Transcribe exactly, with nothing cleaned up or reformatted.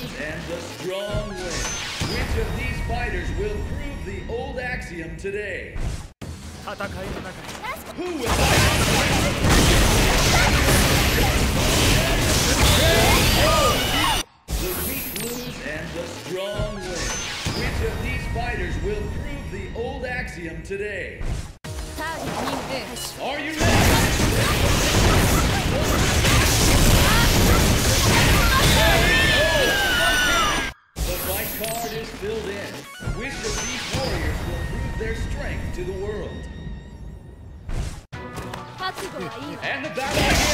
lose and the strong win. Which of these fighters will prove the old axiom today? Who will fight? The weak lose and the strong win. Which of these fighters will prove the old axiom today? Are you ready? The fight card is filled in. Which of these warriors will prove their strength to the world? And the battle